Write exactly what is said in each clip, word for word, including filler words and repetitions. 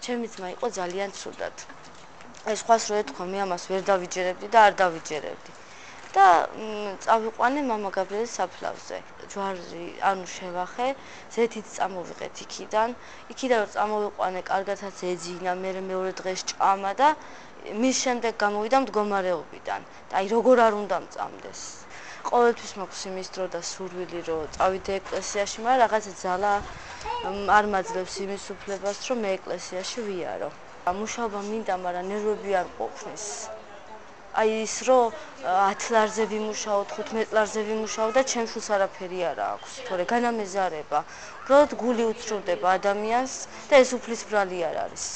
ჩემი ძმა იყო ძალიან ცუდად. ეს სხვას რო ეთქვა, მე ამას ვერ დავიჯერებდი და არ დავიჯერებდი. და წავიყვანე მამა გაბრიელის საფლავზე. ჯვარი ანუ შევახე, ზეთით წამოვიღეთ იქიდან. იქიდან რომ წამოვიყვანე, კარგათაც ეძინა, მე მეორე დღეს ჭამა და მის შემდეგ გამოვიდა მდგომარეობიდან. და აი როგორ არ უნდა მწამდეს. ყოველთვის მაქვს იმის დრო და სურვილი რომ წავიდე ეკლესიაში, მაგრამ რაღაცა ძალა არ მაძლევს იმის უფლებას, რომ მე ეკლესიაში ვიარო. მუშაობა მინდა, მაგრამ ნერვები არ ყოფნის. აი ის რომ ათი ლარზე ვიმუშაო, თხუთმეტ ლარზე ვიმუშაო და ჩემს შულს არაფერი არ აქვს, თორე განამეზარება. უბრალოდ გული უცრუდება ადამიანს და ეს უფლის ბრალი არ არის.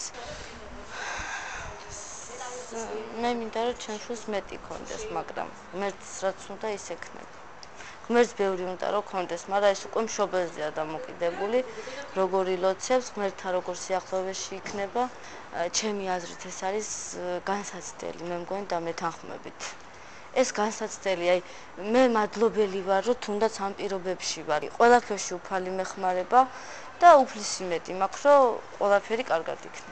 მე მინდა რომ ჩემს შულს მეტი ქონდეს, მაგრამ ღმერთს რაც უნდა ის ექნება. ღმერთს ბევრი უნდა რომ ქონდეს, მაგრამ ეს უკვე მშობელზეა დამოკიდებული, როგორ ილოცებს, ღმერთთან როგორ სიახლოვეში იქნება. ჩემი აზრით ეს არის განსაცდელი, მე მგონი და მეთანხმებით. ეს განსაცდელი, აი მე მადლობელი ვარ, რომ თუნდაც ამ პირობებში ვარ. ყველაფერში უფალი მეხმარება და უფლის იმედი მაქვს, რომ ყველაფერი კარგად იქნება.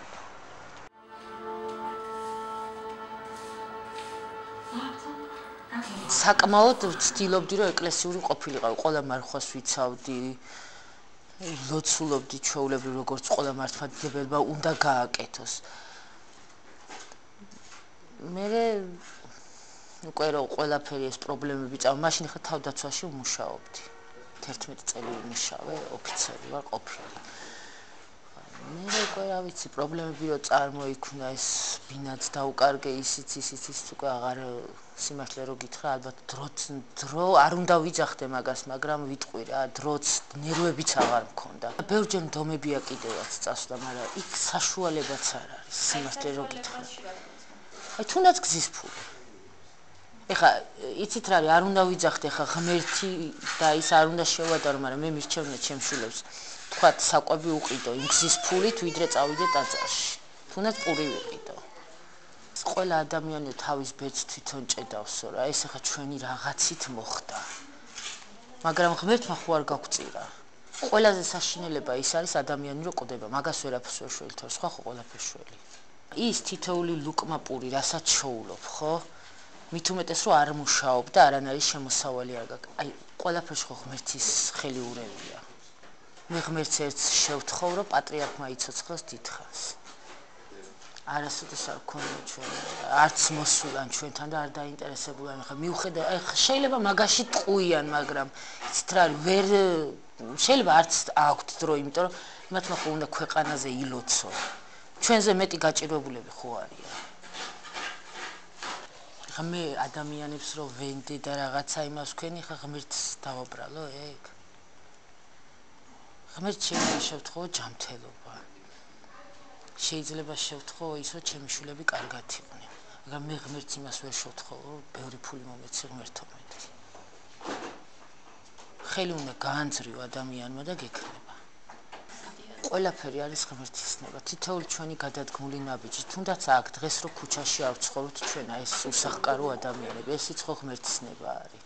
საკმაოდ ვცდილობდი რომ ეკლესიური ყოფილიყავი, ყველა მარხვას ვიცავდი, ლოცულობდი ჩვეულებრივ როგორც ყველა მართლმადიდებელმა უნდა გააკეთოს. მე უკვე რომ ყველაფერი ეს პრობლემები წავა, მაშინ ხა თავდაცვაში ვმუშაობდი. თერთმეტი წელი ვიმუშავე, ოფიცერი ვარ ყოფილი. მე უკვე რა ვიცი, პრობლემები რომ წარმოიქმნა, ეს ბინაც დაუკარგე, ისიც ისიც ისიც უკვე აღარ სიმართლე რო გითხრა, ალბათ დროც დრო არ უნდა ვიძახდე მაგას, მაგრამ ვიტყვი რა, დროც ნერვებიც აღარ მქონდა. ბევრჯერ მდომებია კიდევაც წასვლა, მაგრამ იქ საშუალებაც არ არის, სიმართლე რო გითხრა. აი თუნდაც გზის ფული. ეხა იცით რა არის, არ უნდა ვიძახდე ხა ღმერთი და ის არ უნდა შევადარო, მაგრამ მე მირჩევნია ჩემს შვილებს. თქვათ საკვები უყიდო იმ გზის ფულით, ვიდრე წავიდე ტაძარში. თუნდაც პური ვიყიდო. ყველა ადამიანი თავის ბედს თვითონ ჭედავსო რა, ეს ახლა ჩვენი რაღაცით მოხდა. მაგრამ ღმერთმა ხო არ გაგვწირა. ყველაზე საშინელება ის არის ადამიანი რო ყვდება, მაგას ვერაფერს ვერ შველი, თორე სხვა ხო ყველაფერს შველი. ის თითოეული ლუკმა პური, რასაც შოულობ, ხო? მით უმეტეს რომ არ მუშაობ და არანაირი შემოსავალი არ გაქვს. აი, ყველაფერს ხო ღმერთის ხელი ურევია. მე ღმერთს ერთს შევთხოვ, რომ პატრიარქმა იცოცხლოს დიდხანს. არასოდეს არ გქონია ჩვენ, არც მოსულან ჩვენთან და არ დაინტერესებულან. ხა მიუხედავ, აი შეიძლება მაგაში ტყუიან, მაგრამ იცით რა არის, ვერ შეიძლება არც აქვთ დრო, იმიტომ რომ მათმა ხო უნდა ქვეყანაზე ილოცო. ჩვენზე მეტი გაჭირვებულები ხო არიან. ხა მე ადამიანებს რო ვენდე და რაღაცა იმას ვქენი, ხა ღმერთს დავაბრალო ეგ. ღმერთს შეიძლება შევთხოვო ჯანმრთელობა. შეიძლება შევთხოვო ის, რომ ჩემი შვილები კარგად იყვნენ. მაგრამ მე ღმერთს იმას ვერ შევთხოვო, რომ ბევრი ფული მომეცი ღმერთო მეტი. ხელი უნდა გაანძრიო ადამიანმა და გექნება. ყველაფერი არის ღმერთის ნება. თითოეული ჩვენი გადადგმული ნაბიჯი, თუნდაც აქ დღეს რო ქუჩაში არ ვცხოვრობთ ჩვენ, ეს უსახკარო ადამიანები, ესიც ხო ღმერთის ნება არის.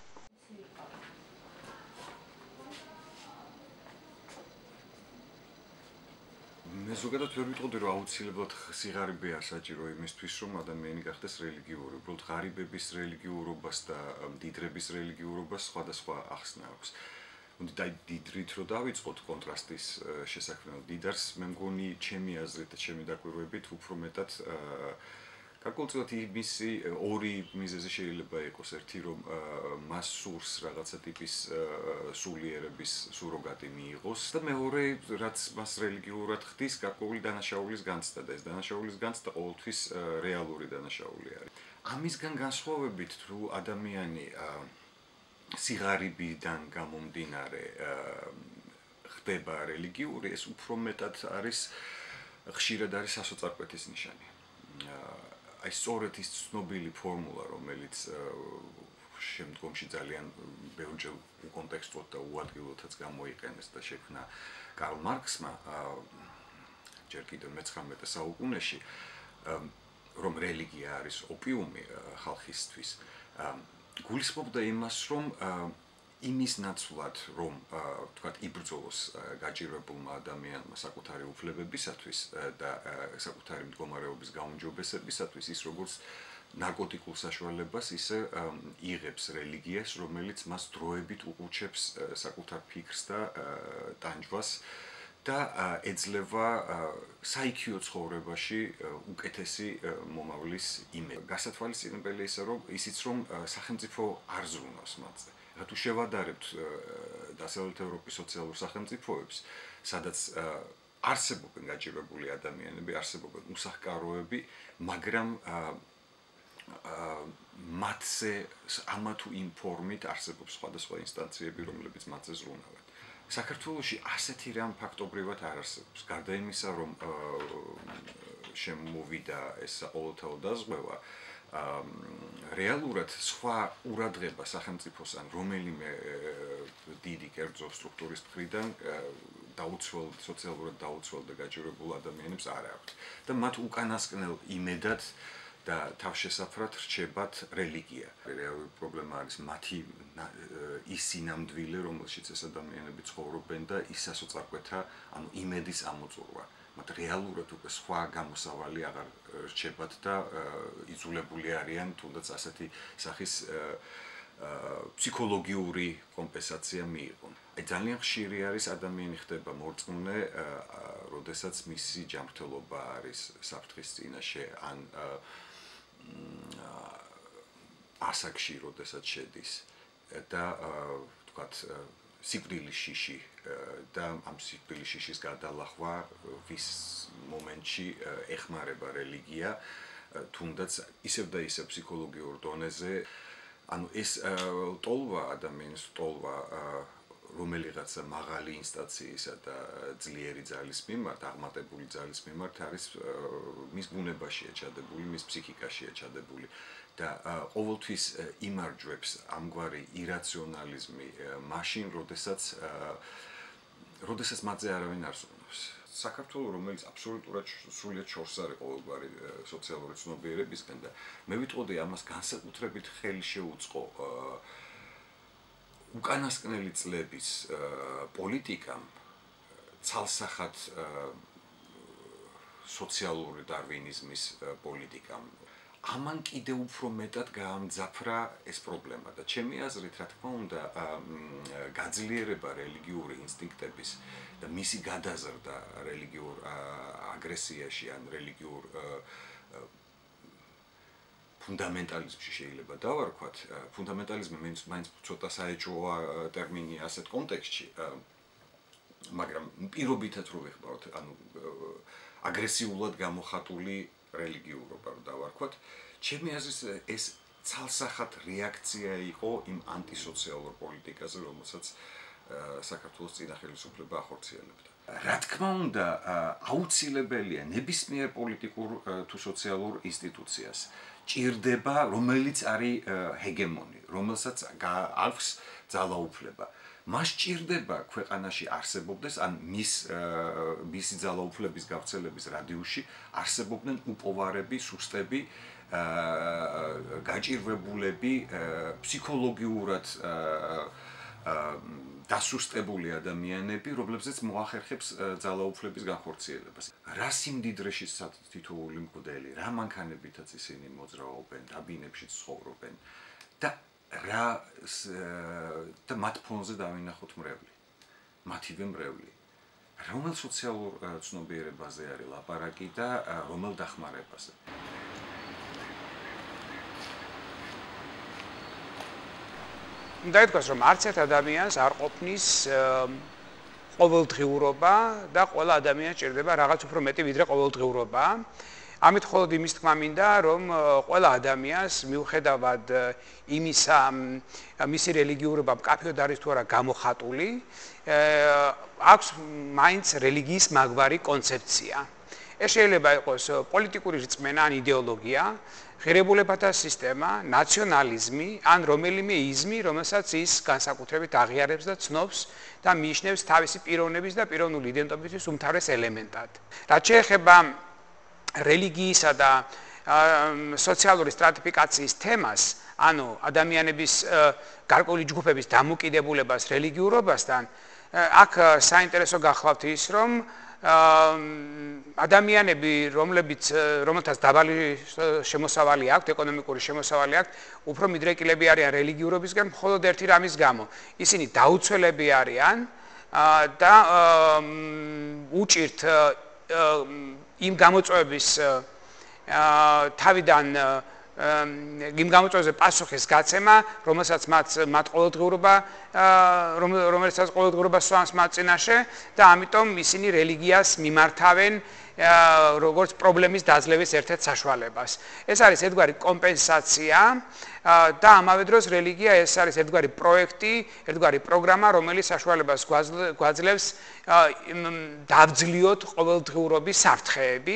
მე ზოგადად ვერ ვიტყოდი, რომ აუცილებლად სიღარიბეა საჭირო იმისთვის, რომ ადამიანი გახდეს რელიგიური. უბრალოდ ღარიბების რელიგიურობას და მდიდრების რელიგიურობას სხვადასხვა ახსნა აქვს. უნდა დიდრით რო დავიწყოთ კონტრასტის შესაქმნელად. დიდარს მე მგონი ჩემი აზრით და ჩემი დაკვირვებით უფრო მეტად გარკვეულწილად იმისი ორი მიზეზი შეიძლება იყოს. ერთი რომ მას სურს რაღაცა ტიპის სულიერების სუროგატი მიიღოს და მეორე რაც მას რელიგიურად ხდის გარკვეული დანაშაულის განცდა და ეს დანაშაულის განცდა ყოველთვის რეალური დანაშაული არის. ამისგან განსხვავებით თუ ადამიანი სიღარიბიდან გამომდინარე ხდება რელიგიური, ეს უფრო მეტად არის ხშირად არის სასოწარკვეთის ნიშანი. აი სწორედ ის ცნობილი ფორმულა, რომელიც შემდგომში ძალიან ბევრჯერ უკონტექსტუალურად და უადგილოდაც გამოიყენეს და შექმნა კარლ მარქსმა ჯერ კიდევ მეცხრამეტე საუკუნეში, რომ რელიგია არის ოპიუმი ხალხისთვის. გულისხმობდა იმას, რომ იმის ნაცვლად, რომ თქვათ იბრძოლოს გაჭირვებულმა ადამიანმა საკუთარი უფლებებისათვის და საკუთარი მდგომარეობის გაუმჯობესებისათვის, ის როგორც ნარკოტიკულ საშუალებას, ისე იღებს რელიგიას, რომელიც მას დროებით უყუჩებს საკუთარ ფიქრს და ტანჯვას და ეძლევა საიქიო ცხოვრებაში უკეთესი მომავლის იმედი. გასათვალისწინებელია ისე, რომ ისიც რომ სახელმწიფო არ ზრუნავს მათზე. თუ შევადარებთ დასავლეთ ევროპის სოციალურ სახელმწიფოებს, სადაც არსებობენ გაჭირვებული ადამიანები, არსებობენ უსახკაროები, მაგრამ მათზე ამა თუ იმ ფორმით არსებობს სხვადასხვა ინსტანციები, რომლებიც მათზე ზრუნავენ. საქართველოში ასეთი რამ ფაქტობრივად არ არსებობს. გარდა იმისა, რომ შემოვიდა ეს საყოველთაო დაზღვევა, რეალურად სხვა ურადღება სახელმწიფოსთან რომელიმე დიდი კერძო სტრუქტურის მხრიდან დაუცველ სოციალურად დაუცველ და გაჭირვებულ ადამიანებს არ აქვს და მათ უკანასკნელ იმედად და თავშესაფრად რჩებათ რელიგია. რეალური პრობლემა არის მათი ის სინამდვილე, რომელშიც ეს ადამიანები ცხოვრობენ და ის სასოწარკვეთა, ანუ იმედის ამოწურვა. მათ რეალურად უკვე სხვა გამოსავალი აღარ რჩებათ და იძულებული არიან თუნდაც ასეთი სახის ფსიქოლოგიური კომპენსაცია მიიღონ. ძალიან ხშირი არის ადამიანი ხდება მორწმუნე, როდესაც მისი ჯანმრთელობა არის საფრთხის წინაშე ან ასაკში, როდესაც შედის და თქვათ სიკვდილის შიში და ამ სიკვდილის შიშის გადალახვა ვის მომენტში ეხმარება რელიგია, თუნდაც ისევ და ისევ ფსიქოლოგიურ დონეზე, ანუ ეს ტოლვა ადამიანის ტოლვა რომელიღაცა მაღალი ინსტანციისა და ძლიერი ძალის მიმართ, აღმატებული ძალის მიმართ არის მის ბუნებაშია ჩადებული, მის ფსიქიკაშია ჩადებული და ყოველთვის იმარჯვებს ამგვარი ირაციონალიზმი მაშინ, როდესაც როდესაც მათზე არავინ არ ზრუნავს. საქართველოს, რომელიც აბსოლუტურად სრულიად შორს არის ყოველგვარი სოციალური ცნობიერებისგან და მე ვიტყოდი ამას განსაკუთრებით ხელი შეუწყო უკანასკნელი წლების პოლიტიკამ, ცალსახად სოციალური დარვინიზმის პოლიტიკამ. ამან კიდევ უფრო მეტად გაამძაფრა ეს პრობლემა და ჩემი აზრით, რა თქმა უნდა, გაძლიერება რელიგიური ინსტინქტების და მისი გადაზრდა რელიგიურ აგრესიაში ან რელიგიურ ფუნდამენტალიზმში შეიძლება დავარქვათ. ფუნდამენტალიზმი მაინც ცოტა საეჭვოა ტერმინი ასეთ კონტექსტში, მაგრამ პირობითად რო ვეხმაროთ, ანუ აგრესიულად გამოხატული რელიგიურობა რო დავარქვათ, ჩემი აზრით ეს ცალსახად რეაქცია იყო იმ ანტისოციალურ პოლიტიკაზე, რომელსაც საქართველოს წინა ხელისუფლება ახორციელებდა. რა თქმა უნდა, აუცილებელია ნებისმიერ პოლიტიკურ თუ სოციალურ ინსტიტუციას ჭირდება, რომელიც არის ჰეგემონი, რომელსაც აქვს ძალაუფლება. მას ჭირდება ქვეყანაში არსებობდეს, ან მის მისი ძალაუფლების გავრცელების რადიუსში არსებობდნენ უპოვარები, სუსტები, გაჭირვებულები, ფსიქოლოგიურად დასუსტებული ადამიანები, რომლებზეც მოახერხებს ძალაუფლების განხორციელებას. რა სიმდიდრეში თითოეული მღვდელი, რა მანქანებითაც ისინი მოძრაობენ, რა ბინებში ცხოვრობენ და რა და მათ ფონზე დავინახოთ მრევლი. მათივე მრევლი. რომელ სოციალურ ცნობიერებაზე არის ლაპარაკი და რომელ დახმარებაზე. უნდა ითქვას, რომ არც ერთ ადამიანს არ ყოფნის ყოველდღიურობა და ყველა ადამიანს ჭირდება რაღაც უფრო მეტი ვიდრე ყოველდღიურობა. ამით მხოლოდ იმის თქმა მინდა, რომ ყველა ადამიანს მიუხედავად იმისა, მისი რელიგიურობა მკაფიოდ არის თუ არა გამოხატული, აქვს მაინც რელიგიის მაგვარი კონცეფცია. ეს შეიძლება იყოს პოლიტიკური რწმენა ან იდეოლოგია, ღირებულებათა სისტემა, ნაციონალიზმი ან რომელიმე იზმი, რომელსაც ის განსაკუთრებით აღიარებს და ცნობს და მიიჩნევს თავისი პიროვნების და პიროვნული იდენტობის უმთავრეს ელემენტად. რაც შეეხება რელიგიისა და სოციალური სტრატიფიკაციის თემას, ანუ ადამიანების გარკვეული ჯგუფების დამოკიდებულებას რელიგიურობასთან, აქ საინტერესო გახლავთ ის, რომ ადამიანები, რომლებიც რომელთაც დაბალი შემოსავალი აქვთ, ეკონომიკური შემოსავალი აქვთ, უფრო მიდრეკილები არიან რელიგიურობისგან მხოლოდ ერთი რამის გამო. ისინი დაუცველები არიან და უჭირთ იმ გამოწვევების თავიდან იმ გამოწვევებზე პასუხის გაცემა, რომელსაც მათ მათ ყოველდღიურობა რომელსაც ყოველდღიურობა სვამს მათ წინაშე და ამიტომ ისინი რელიგიას მიმართავენ როგორც პრობლემის დაძლევის ერთ-ერთ საშუალებას. ეს არის ერთგვარი კომპენსაცია და ამავე დროს რელიგია ეს არის ერთგვარი პროექტი, ერთგვარი პროგრამა, რომელიც საშუალებას გვაძლევს დავძლიოთ ყოველდღიურობის საფრთხეები.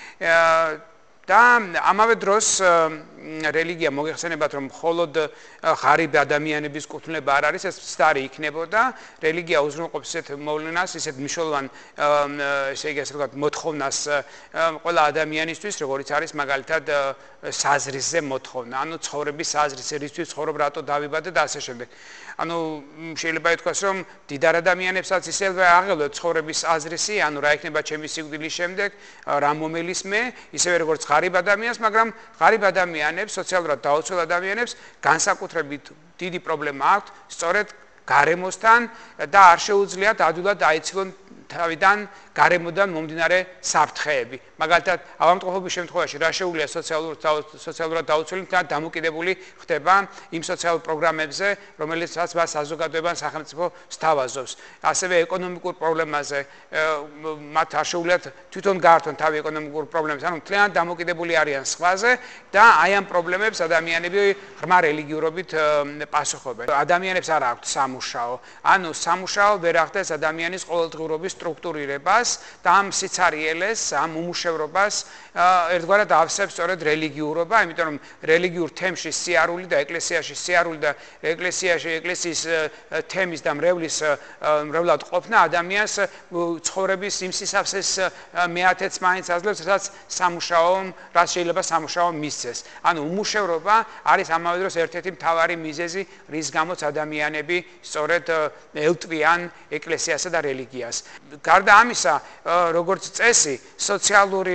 და ამავე დროს რელიგია მოგეხსენებათ რომ მხოლოდ ღარიბ ადამიანების კუთვნილება არ არის, ეს მცდარი იქნებოდა. რელიგია უზრუნველყოფს ისეთ მოვლენას, ისეთ მნიშვნელოვან ესე იგი ასე ვთქვათ მოთხოვნას ყველა ადამიანისთვის, როგორიც არის მაგალითად საზრისზე მოთხოვნა, ანუ ცხოვრების საზრისი, რისთვის ცხოვრობ, რატო დავიბადე და ასე შემდეგ. ანუ შეიძლება ითქვას რომ დიდარ ადამიანებსაც ისევე აღელვათ ცხოვრების აზრისი, ანუ რა იქნება ჩემი სიკვდილის შემდეგ, რა მომელის მე, ისევე როგორც ღარიბ ადამიანს, მაგრამ ღარიბ ადამიანებს, სოციალურად დაუცველ ადამიანებს განსაკუთრებით დიდი პრობლემა აქვთ სწორედ გარემოსთან და არ შეუძლიათ ადვილად დაიცილონ თავიდან გარემოდან მომდინარე საფრთხეები. მაგალითად, ავადმყოფობის შემთხვევაში რა შეუძლია სოციალურად დაუცველი და დამოკიდებული ხდება იმ სოციალურ პროგრამებზე, რომელიცაც მას საზოგადოებამ სახელმწიფო სთავაზობს. ასევე ეკონომიკურ პრობლემაზე მათ არ შეუძლიათ თვითონ გაართონ თავი ეკონომიკურ პრობლემებს, ანუ მთლიანად დამოკიდებული არიან სხვაზე და აი ამ პრობლემებს ადამიანები ღრმა რელიგიურობით პასუხობენ. ადამიანებს არ აქვთ სამუშაო, ანუ სამუშაო ვერ ახდენს ადამიანის ყოველდღიურობის სტრუქტურირებას და ამ სიცარიელეს, ამ უმუშევრობას ერთგვარად ავსებს სწორედ რელიგიურობა, იმიტომ რომ რელიგიურ თემში სიარული და ეკლესიაში სიარული და ეკლესიაში ეკლესიის თემის და მრევლის მრევლად ყოფნა ადამიანს ცხოვრების იმ სისავსეს მეათეც მაინც აძლევს, რაც სამუშაომ, რაც შეიძლება სამუშაომ მისცეს. ანუ უმუშევრობა არის ამავე დროს ერთ-ერთი მთავარი მიზეზი, რის გამოც ადამიანები სწორედ ელტვიან ეკლესიასა და რელიგიას. გარდა ამისა, როგორც წესი, სოციალური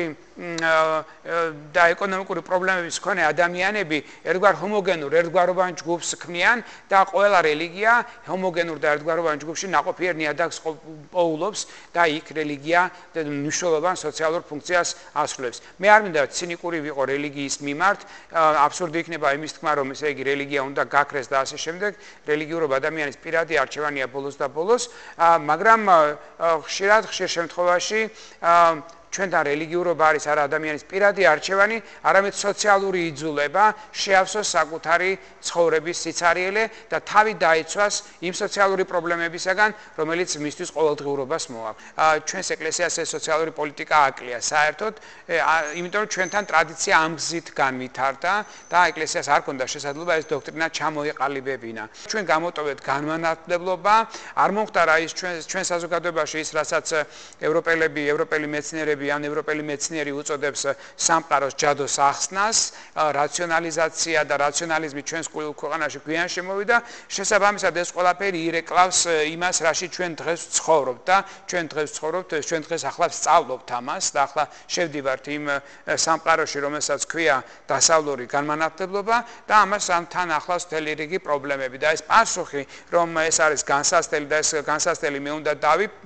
და ეკონომიკური პრობლემების მქონე ადამიანები ერთგვარ ჰომოგენურ, ერთგვაროვან ჯგუფს ქმნიან და ყველა რელიგია ჰომოგენურ და ერთგვაროვან ჯგუფში ნაყოფიერ ნიადაგს პოულობს და იქ რელიგია მნიშვნელოვან სოციალურ ფუნქციას ასრულებს. მე არ მინდა ცინიკური ვიყო რელიგიის მიმართ, აბსურდი იქნება იმის თქმა, რომ ესე იგი რელიგია უნდა გაქრეს და ასე შემდეგ. რელიგიურობა ადამიანის პირადი არჩევანია ბოლოს და ბოლოს, მაგრამ ხშირად ხშირ შემთხვევაში ჩვენთან რელიგიურობა არის არა ადამიანის პირადი არჩევანი, არამედ სოციალური იძულება შეავსოს საკუთარი ცხოვრების სიცარიელე და თავი დაიცვას იმ სოციალური პრობლემებისაგან, რომელიც მისთვის ყოველდღიურობას მოაქვს. ჩვენს ეკლესიას ეს სოციალური პოლიტიკა აკლია საერთოდ, იმიტომ რომ ჩვენთან ტრადიცია ამ გზით განვითარდა და ეკლესიას არ ქონდა შესაძლებლობა ეს დოქტრინა ჩამოეყალიბებინა. ჩვენ გამოტოვეთ განმანათლებლობა, არ მომხდარა ის ჩვენ ჩვენ საზოგადოებაში ის, რასაც ევროპელები, ევროპელი მეცნიერები ან ევროპელი მეცნიერი უწოდებს სამყაროს ჯადოს ახსნას, რაციონალიზაცია და რაციონალიზმი ჩვენს ქვეყანაში გვიან შემოვიდა, შესაბამისად ეს ყველაფერი ირეკლავს იმას, რაში ჩვენ დღეს ვცხოვრობთ და ჩვენ დღეს ვცხოვრობთ, ჩვენ დღეს ახლა ვსწავლობთ ამას და ახლა შევდივართ იმ სამყაროში, რომელსაც ქვია დასავლური განმანათლებლობა და ამას თან ახლავს მთელი რიგი პრობლემები და ეს პასუხი, რომ ეს არის განსასწრელი და ეს განსასწრელი მე უნდა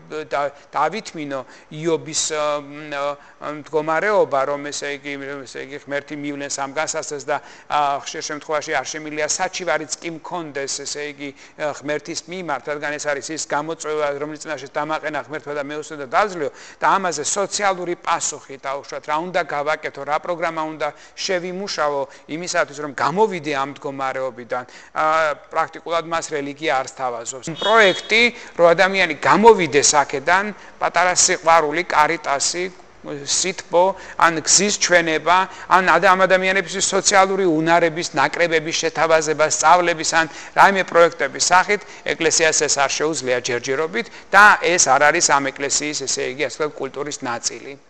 დავითმინო იობის მდგომარეობა, რომ ესე იგი, ესე იგი ღმერთი მივლენს ამ განსასწრებს და ხშირ შემთხვევაში არ შემიძლია საჩივარიც კი მქონდეს, ესე იგი ღმერთის მიმართ, რადგან ეს არის ის გამოწვევა, რომელიც წინაშე დამაყენა ღმერთმა და მეუსვე და დავძლიო და ამაზე სოციალური პასუხი დაუშვათ, რა უნდა გავაკეთო, რა პროგრამა უნდა შევიმუშავო იმისათვის, რომ გამოვიდე ამ მდგომარეობიდან, პრაქტიკულად მას რელიგია არ სთავაზობს. პროექტი, რომ ადამიანი გამოვიდეს აქედან, პატარა სიყვარული, კარიტასი, სითბო, ან გზის ჩვენება, ან ამ ადამიანების სოციალური უნარების, ნაკრებების შეთავაზება, სწავლების, ან რაიმე პროექტების სახით ეკლესიას ეს არ შეუძლია ჯერჯერობით და ეს არ არის ამ ეკლესიის, ესე იგი, ასე ვთქვათ, კულტურის ნაწილი.